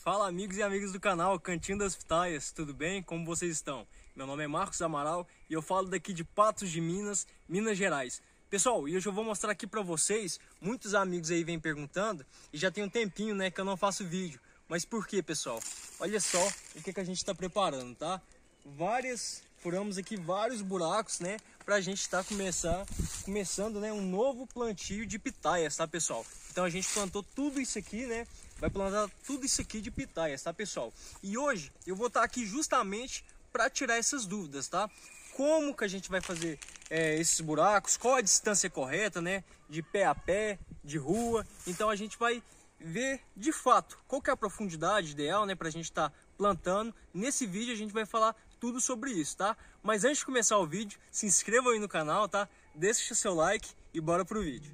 Fala amigos e amigas do canal Cantinho das Pitaias, tudo bem? Como vocês estão? Meu nome é Marcos Amaral e eu falo daqui de Patos de Minas, Minas Gerais. Pessoal, e hoje eu vou mostrar aqui pra vocês, muitos amigos aí vêm perguntando e já tem um tempinho, né, que eu não faço vídeo. Mas por quê, pessoal? Olha só o que a gente está preparando, tá? Furamos aqui vários buracos, né, pra gente estar começando, né, um novo plantio de pitaias, tá, pessoal? Então a gente plantou tudo isso aqui, né? Vai plantar tudo isso aqui de pitaias, tá, pessoal? E hoje eu vou estar aqui justamente para tirar essas dúvidas, tá? Como que a gente vai fazer esses buracos, qual a distância correta, né? De pé a pé, de rua. Então a gente vai ver de fato qual que é a profundidade ideal, né? Pra gente estar plantando. Nesse vídeo a gente vai falar tudo sobre isso, tá? Mas antes de começar o vídeo, se inscreva aí no canal, tá? Deixa o seu like e bora pro vídeo.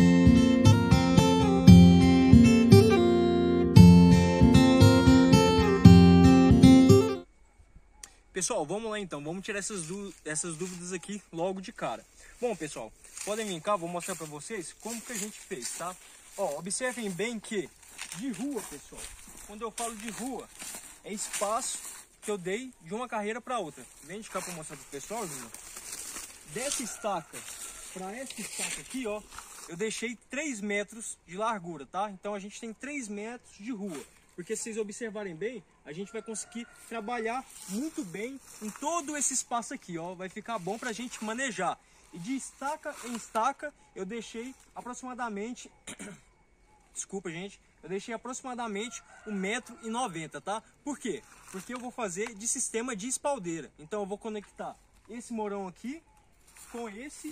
Pessoal, vamos lá então, vamos tirar essas dúvidas aqui logo de cara. Bom, pessoal, podem vir cá, vou mostrar para vocês como que a gente fez, tá? Ó, observem bem que de rua, pessoal, quando eu falo de rua, é espaço que eu dei de uma carreira para outra. Vem de cá para mostrar pro pessoal, Júnior. Dessa estaca para essa estaca aqui, ó, eu deixei 3 metros de largura, tá? Então a gente tem 3 metros de rua. Porque se vocês observarem bem, a gente vai conseguir trabalhar muito bem em todo esse espaço aqui, ó. Vai ficar bom pra gente manejar. E de estaca em estaca, eu deixei aproximadamente... Desculpa, gente. Eu deixei aproximadamente 1,90 m, tá? Por quê? Porque eu vou fazer de sistema de espaldeira. Então eu vou conectar esse morão aqui com esse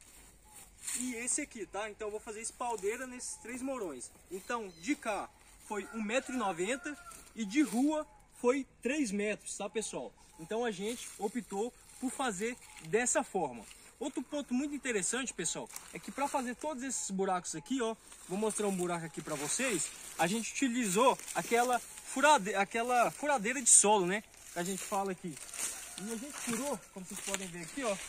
e esse aqui, tá? Então eu vou fazer espaldeira nesses 3 morões. Então, de cá foi 1,90 m e de rua foi 3 metros, tá, pessoal? Então a gente optou por fazer dessa forma. Outro ponto muito interessante, pessoal, é que para fazer todos esses buracos aqui, ó, vou mostrar um buraco aqui para vocês, a gente utilizou aquela furadeira de solo, né, que a gente fala aqui. E a gente furou, como vocês podem ver aqui, ó,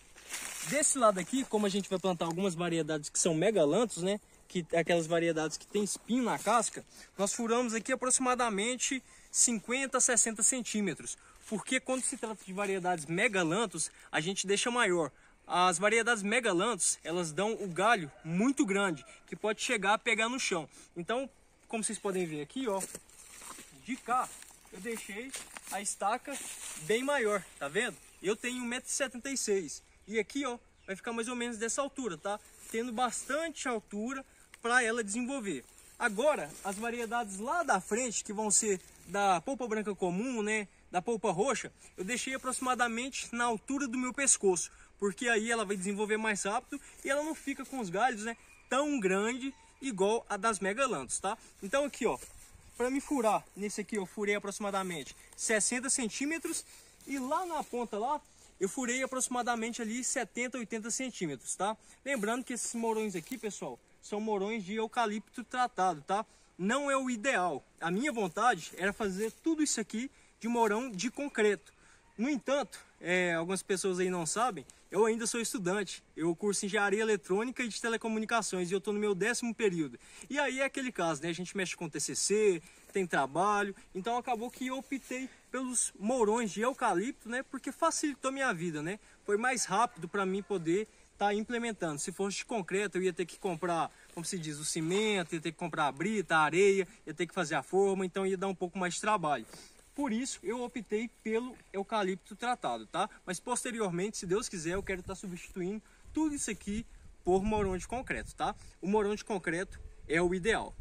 desse lado aqui, como a gente vai plantar algumas variedades que são megalantos, né, que aquelas variedades que tem espinho na casca, nós furamos aqui aproximadamente 50 a 60 centímetros. Porque quando se trata de variedades megalantos, a gente deixa maior. As variedades megalantos, elas dão o galho muito grande, que pode chegar a pegar no chão. Então, como vocês podem ver aqui, ó, de cá, eu deixei a estaca bem maior, tá vendo? Eu tenho 1,76 m. E aqui, ó, vai ficar mais ou menos dessa altura, tá? Tendo bastante altura para ela desenvolver. Agora, as variedades lá da frente, que vão ser da polpa branca comum, né, da polpa roxa, eu deixei aproximadamente na altura do meu pescoço, porque aí ela vai desenvolver mais rápido e ela não fica com os galhos, né, tão grande igual a das megalantos, tá? Então aqui, ó, para me furar, nesse aqui eu furei aproximadamente 60 centímetros e lá na ponta lá, eu furei aproximadamente ali 70, 80 centímetros, tá? Lembrando que esses morões aqui, pessoal, são morões de eucalipto tratado, tá? Não é o ideal. A minha vontade era fazer tudo isso aqui de morão de concreto. No entanto, algumas pessoas aí não sabem, eu ainda sou estudante. Eu curso engenharia eletrônica e de telecomunicações e eu estou no meu 10º período. E aí é aquele caso, né? A gente mexe com TCC, tem trabalho. Então acabou que eu optei pelos morões de eucalipto, né? Porque facilitou minha vida, né? Foi mais rápido para mim poder tá implementando. Se fosse de concreto, eu ia ter que comprar, como se diz, o cimento, ia ter que comprar a brita, a areia, ia ter que fazer a forma, então ia dar um pouco mais de trabalho. Por isso, eu optei pelo eucalipto tratado, tá? Mas posteriormente, se Deus quiser, eu quero estar substituindo tudo isso aqui por morão de concreto, tá? O morão de concreto é o ideal.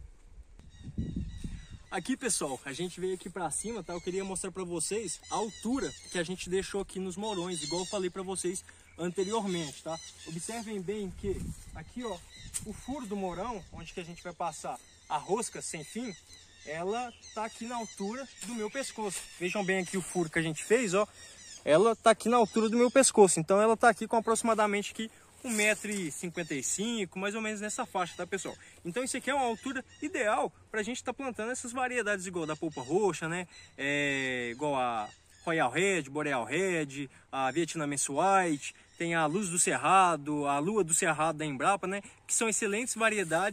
Aqui, pessoal, a gente veio aqui pra cima, tá? Eu queria mostrar pra vocês a altura que a gente deixou aqui nos morões, igual eu falei pra vocês anteriormente, tá? Observem bem que aqui, ó, o furo do morão, onde que a gente vai passar a rosca sem fim, ela tá aqui na altura do meu pescoço. Vejam bem aqui o furo que a gente fez, ó. Ela tá aqui na altura do meu pescoço, então ela tá aqui com aproximadamente aqui 1,55 m, mais ou menos nessa faixa, tá, pessoal? Então isso aqui é uma altura ideal pra gente estar plantando essas variedades igual da polpa roxa, né? Igual a Royal Red, Boreal Red, a Vietnamese White, tem a Luz do Cerrado, a Lua do Cerrado da Embrapa, né? Que são excelentes variedades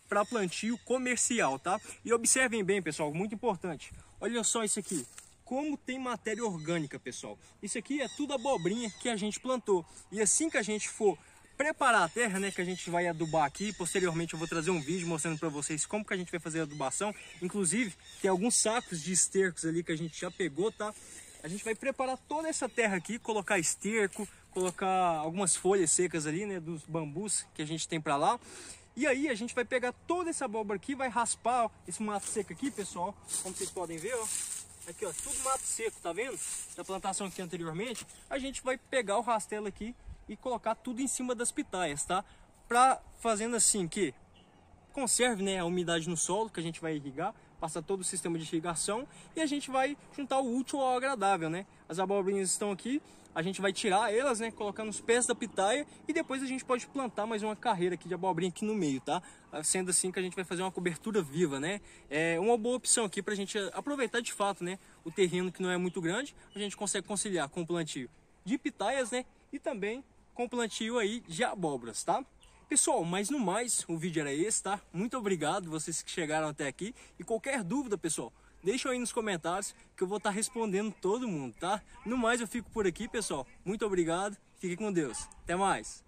para plantio comercial, tá? E observem bem, pessoal, muito importante. Olha só isso aqui. Como tem matéria orgânica, pessoal. Isso aqui é tudo abobrinha que a gente plantou. E assim que a gente for preparar a terra, né, que a gente vai adubar aqui, posteriormente eu vou trazer um vídeo mostrando para vocês como que a gente vai fazer a adubação. Inclusive, tem alguns sacos de estercos ali que a gente já pegou, tá? A gente vai preparar toda essa terra aqui, colocar esterco, colocar algumas folhas secas ali, né, dos bambus que a gente tem para lá. E aí a gente vai pegar toda essa abóbora aqui, vai raspar esse mato seco aqui, pessoal, como vocês podem ver, ó. Aqui, ó, tudo mato seco, tá vendo? Da plantação aqui anteriormente. A gente vai pegar o rastelo aqui e colocar tudo em cima das pitaias, tá? Fazendo assim que conserve, né, a umidade no solo, que a gente vai irrigar, passa todo o sistema de irrigação e a gente vai juntar o útil ao agradável, né? As abobrinhas estão aqui, a gente vai tirar elas, né, colocar nos pés da pitaia e depois a gente pode plantar mais uma carreira aqui de abobrinha aqui no meio, tá? Sendo assim que a gente vai fazer uma cobertura viva, né? É uma boa opção aqui pra gente aproveitar de fato, né, o terreno que não é muito grande, a gente consegue conciliar com o plantio de pitaias, né, e também com o plantio aí de abóboras, tá? Pessoal, mas no mais, o vídeo era esse, tá? Muito obrigado vocês que chegaram até aqui. E qualquer dúvida, pessoal, deixa aí nos comentários que eu vou estar respondendo todo mundo, tá? No mais, eu fico por aqui, pessoal. Muito obrigado. Fique com Deus. Até mais.